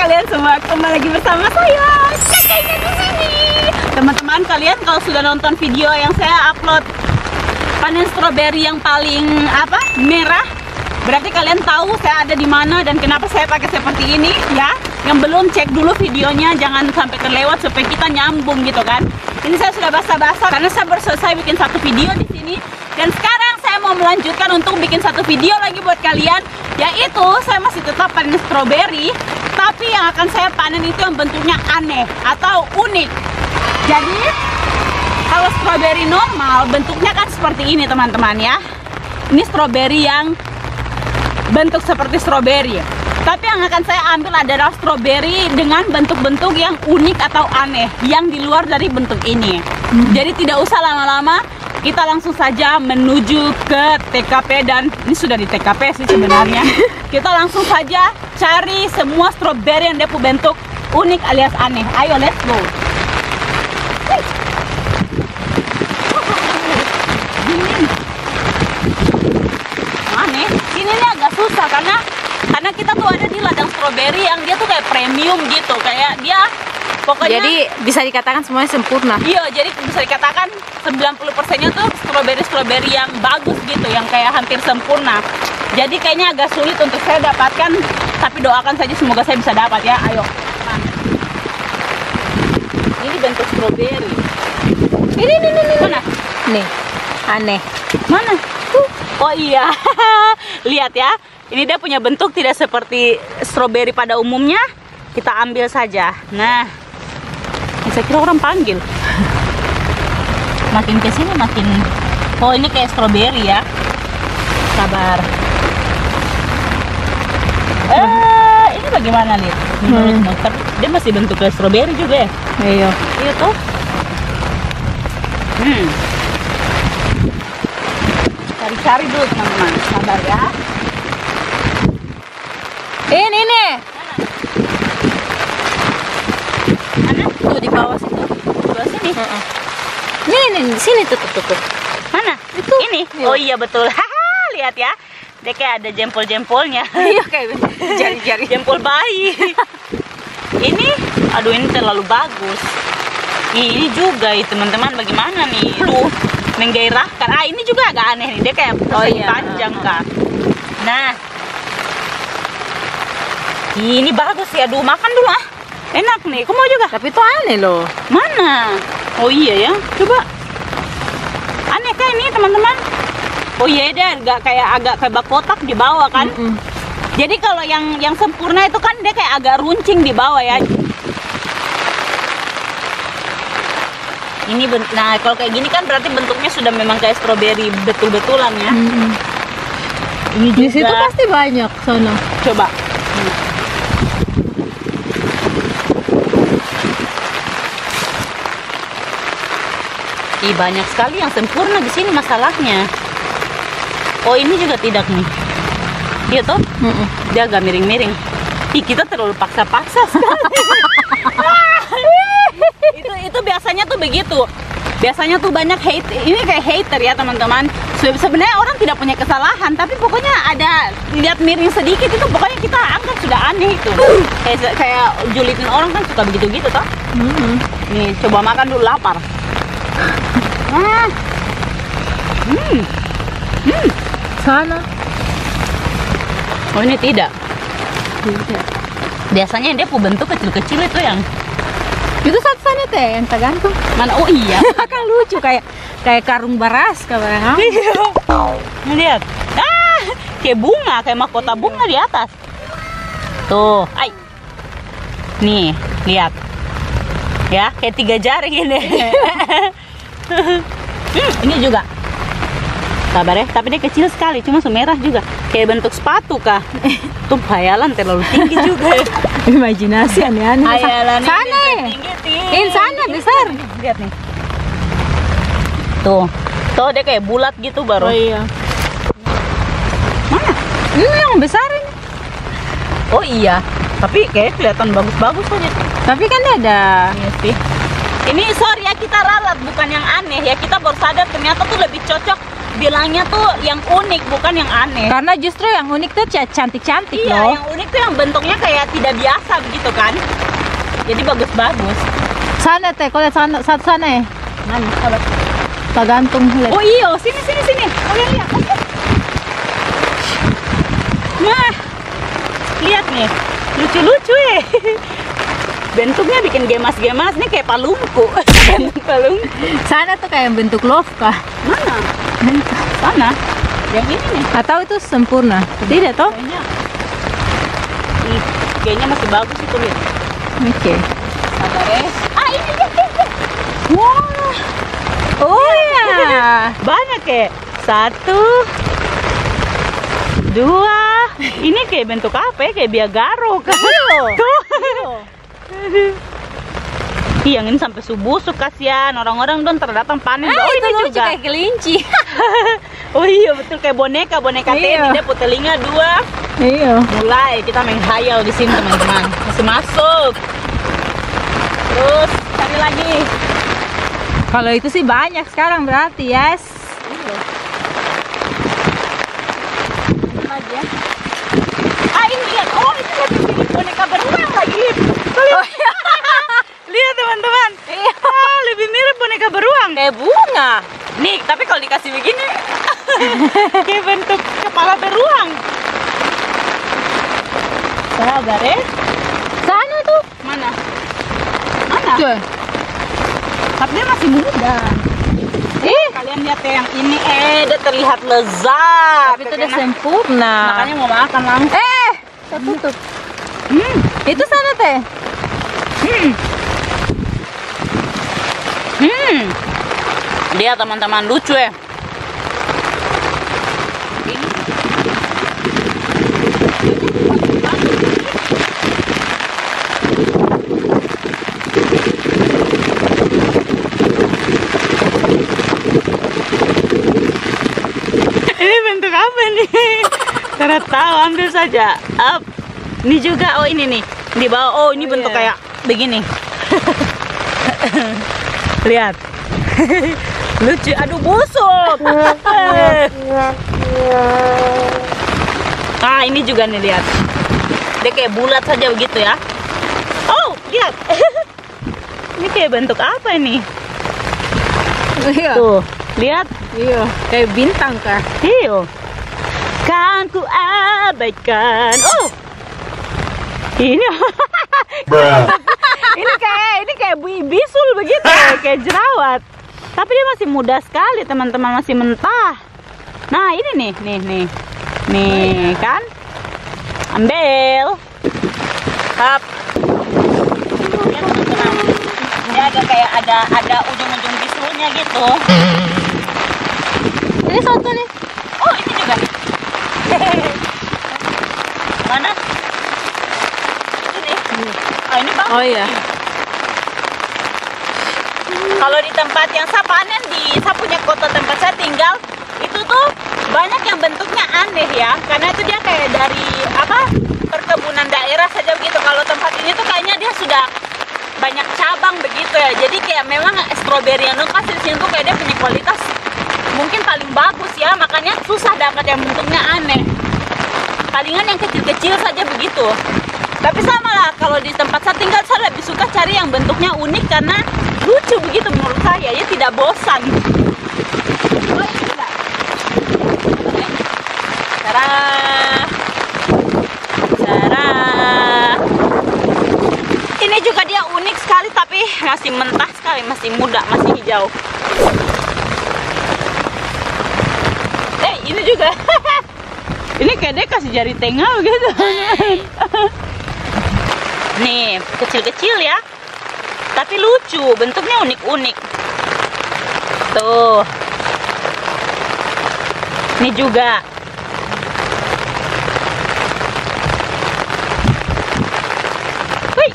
kalian semua, kembali lagi bersama saya, kakaknya di sini. Teman-teman, kalian kalau sudah nonton video yang saya upload panen stroberi yang paling merah, berarti kalian tahu saya ada di mana dan kenapa saya pakai seperti ini ya. Yang belum, cek dulu videonya, jangan sampai terlewat supaya kita nyambung gitu kan. Ini saya sudah basa-basa karena saya baru selesai bikin satu video di sini dan sekarang saya mau melanjutkan untuk bikin satu video lagi buat kalian, yaitu saya masih tetap panen stroberi, tapi yang akan saya panen itu yang bentuknya aneh atau unik. Jadi kalau stroberi normal bentuknya kan seperti ini teman-teman ya. Ini stroberi yang bentuk seperti stroberi. Tapi yang akan saya ambil adalah stroberi dengan bentuk-bentuk yang unik atau aneh, yang di luar dari bentuk ini. Jadi tidak usah lama-lama, kita langsung saja menuju ke TKP. Dan ini sudah di TKP sih sebenarnya. Kita langsung saja cari semua stroberi yang dia punya bentuk unik alias aneh. Ayo, let's go. Aneh, ini agak susah karena kita tuh ada di ladang stroberi yang dia tuh kayak premium gitu, kayak dia pokoknya. Jadi bisa dikatakan semuanya sempurna. Iya, jadi bisa dikatakan 90%-nya tuh stroberi yang bagus gitu, yang kayak hampir sempurna. Jadi kayaknya agak sulit untuk saya dapatkan, tapi doakan saja semoga saya bisa dapat ya. Ayo. Nah. Ini bentuk stroberi. Ini. Mana? Nih, aneh. Mana? Oh iya. Lihat ya. Ini dia punya bentuk tidak seperti stroberi pada umumnya. Kita ambil saja. Nah, saya kira orang panggil. Makin ke sini makin. Oh, ini kayak stroberi ya. Sabar. Ini bagaimana nih? Menurutmu? Tapi dia masih bentuk kayak stroberi juga ya? Iya. Iya tuh. Cari-cari dulu teman-teman. Sabar ya. Ini nih. Mana? Tuh di bawah situ. Di bawah sini. Nih, di sini tuh. Mana? Itu. Ini. Oh iya betul. Haha, lihat ya. Dia kayak ada jempol-jempolnya. Iya, kayak jari-jari jempol bayi. Ini, aduh ini terlalu bagus. Ini juga teman-teman, bagaimana nih? Tuh, menggairahkan. Ini juga agak aneh nih. Dia kayak panjang kan. Nah. Ini bagus ya, aduh makan dulu ah. Enak nih, kamu mau juga? Tapi itu aneh loh. Mana? Oh iya ya, coba. Aneh kan ini teman-teman? Oh iya deh, agak kayak kotak di bawah kan? Jadi kalau yang sempurna itu kan dia kayak agak runcing di bawah ya. Ini nah kalau kayak gini kan berarti bentuknya sudah memang kayak stroberi betul-betulan ya. Ini juga. Di situ pasti banyak sono. Coba. Banyak sekali yang sempurna di sini masalahnya. Oh ini juga tidak nih. Iya toh? Dia agak miring-miring. Kita terlalu paksa-paksa sekali. itu biasanya tuh begitu. Biasanya tuh banyak hate. Ini kayak hater ya teman-teman. Sebenarnya orang tidak punya kesalahan, tapi pokoknya ada lihat miring sedikit itu pokoknya kita anggap sudah aneh itu. Kayak julitin orang kan suka begitu-gitu toh. Nih coba makan dulu, lapar. Sana. Oh ini tidak. Biasanya dia punya bentuk kecil-kecil itu yang. Itu satu sana teh yang tergantung. Mana? Oh iya. Kan lucu kayak karung beras kabarnya. Lihat. Kayak bunga, kayak mahkota bunga di atas. Tuh, nih, lihat. Ya, kayak 3 jari gini. Ini juga. Sabar ya, tapi dia kecil sekali, cuma semerah juga. Kayak bentuk sepatu kah? Tuh hayalan terlalu tinggi juga. Imajinasi aneh-aneh. Hayalan sana. Ini sana besar. Lihat nih. Tuh dia kayak bulat gitu baru. Oh iya. Mana? Ini yang besar ini. Oh iya, tapi kayak kelihatan bagus-bagus aja. Tapi kan dia ada. Iya sih. Ini sorry ya kita ralat, bukan yang aneh ya. Kita baru sadar ternyata tuh lebih cocok bilangnya tuh yang unik, bukan yang aneh. Karena justru yang unik tuh cantik-cantik Iya, loh. yang unik tuh yang bentuknya kayak tidak biasa begitu kan. Jadi bagus-bagus. Sana teh, kau lihat sana, satu sana ya. Mana? Coba. Tak gantung lihat. Oh iya, sini. Kalian lihat. Nah, lihat nih, lucu-lucu ya. Bentuknya bikin gemas-gemas nih kayak palungku. Palungku. Sana tuh kayak bentuk love kah? Mana? Sana. Yang ini nih. Atau itu sempurna? Tidak toh? Kayaknya masih bagus itu lihat. Oke. Sabar ya. Ah ini lihat. Wah. Oh ya. Banyak ya. 1, 2. Ini kayak bentuk apa ya? Kayak biagaro kan? Tuh. Ih, yang ini sampai subuh kasihan. Orang-orang don terdatang panen. Oh itu ini lucu juga. kayak kelinci. Oh iya betul kayak boneka Iya. Teddy. Dia putelinga 2. Iya. Mulai kita main khayal di sini teman-teman. Masih masuk. Terus cari lagi. Kalau itu sih banyak sekarang berarti, yes. Lagi ya. Ah ini lihat. Oh ini lebih mirip boneka beruang lagi lihat. Oh, iya. Lihat teman-teman. Iya. Ah, lebih mirip boneka beruang. Kayak bunga. Nih tapi kalau dikasih begini kayak bentuk kepala beruang. Sabar ya. Sana tuh. Mana? Mana? Tuh. Tapi dia masih muda. Kalian lihat ya yang ini dia terlihat lezat. Tapi itu udah sempurna. Makanya mau makan langsung. Saya tutup. Itu sana teh. Dia teman-teman lucu ya. Ini bentuk apa nih? Karena tahu ambil saja. Up. Ini juga, oh ini nih di bawah. Oh ini bentuk iya. kayak begini. Lihat. Lucu. Aduh busuk. Ah ini juga nih lihat. Dia kayak bulat saja begitu ya. Oh lihat. Ini kayak bentuk apa ini? Iya. Tuh lihat. Iya. Kayak bintang kah? Iyo. Kan ku abaikan. Oh. Ini ini kayak bisul begitu, kayak jerawat. Tapi dia masih muda sekali, teman-teman, masih mentah. Nah, ini nih kan. Ambil. Hap. Ya, teman-teman. Dia ada kayak ada ujung-ujung bisulnya gitu. Ini satu nih. Oh, ini juga nih. Mana? Ini. Oh, ini bagus. Oh iya. Kalau di tempat yang saya panen saya punya kota tempat saya tinggal, itu tuh banyak yang bentuknya aneh ya, karena itu dia kayak dari perkebunan daerah saja begitu. Kalau tempat ini tuh kayaknya dia sudah banyak cabang begitu ya, jadi kayak memang stroberi yang kasih di sini tuh kayak dia punya kualitas mungkin paling bagus ya, makanya susah dapat yang bentuknya aneh. Palingan yang kecil-kecil saja begitu. Tapi sama lah, kalau di tempat saya tinggal saya lebih suka cari yang bentuknya unik karena lucu begitu menurut saya, ya tidak bosan. Oh ini juga. Cara. Ini juga dia unik sekali tapi masih mentah sekali, masih muda, masih hijau. Ini juga. Ini kayak dia kasih jari tengah gitu. Nih, kecil-kecil ya. Tapi lucu, bentuknya unik-unik. Tuh. Ini juga. Wih.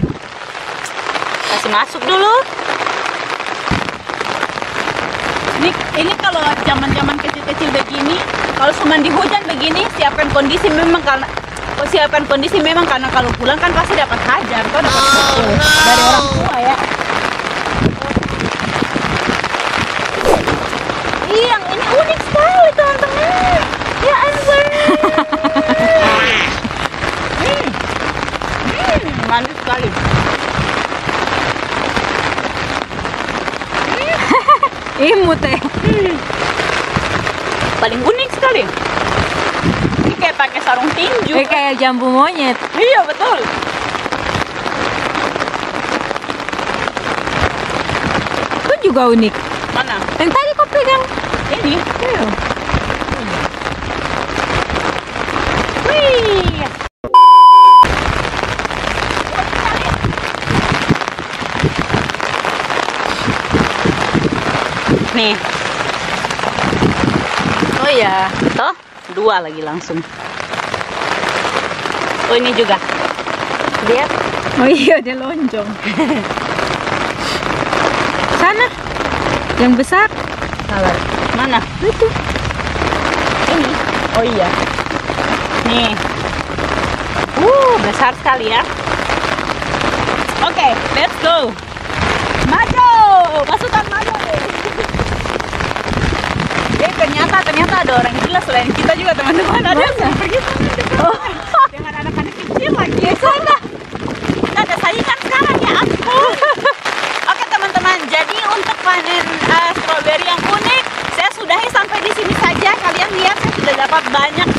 Kasih masuk dulu. Ini kalau zaman-zaman kecil-kecil begini, kalau cuma di hujan begini, siapkan kondisi memang karena kalau pulang kan pasti dapat hajar, kok dapat pukul dari orang tua ya. Yang ini unik sekali. imut ya. Paling unik sekali. Ini kayak pakai sarung tinju. Kayak jambu monyet. Iya betul. Itu juga unik. Mana? Yang tadi kau pegang. Ini. Iya. Wih. Nih. Oh ya, toh 2 lagi langsung. Oh ini juga. Lihat. Oh iya, dia lonjong. Sana. Yang besar. Salah. Mana? Itu. Ini. Oh iya. Nih. Besar sekali ya. Oke, let's go. Maju, pasukan maju. Ternyata ada orang gila selain kita juga teman-teman. Ada yang pergi dengan anak-anak kecil lagi. Sana. Kita ada saingan sekarang ya ampun. Oke teman-teman, jadi untuk panen stroberi yang unik, saya sudahi sampai di sini saja. Kalian lihat saya sudah dapat banyak